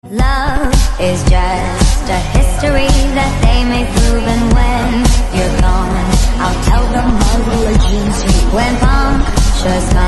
Love is just a history that they may prove, and when you're gone, I'll tell them all the legends. When punctures come